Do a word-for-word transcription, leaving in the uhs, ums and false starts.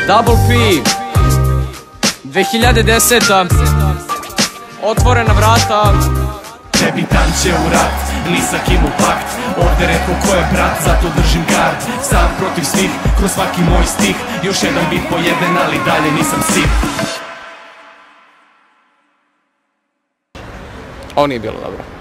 Double P dve hiljade deseta Otvorena vrata. Debitant će u rat, ni sa kim u pakt. Ovde retko ko je brat, zato držim gard. Sam protiv svih, kroz svaki moj stih. Još jedan bit pojeden, ali dalje nisam sit. Ovo nije bilo dobro.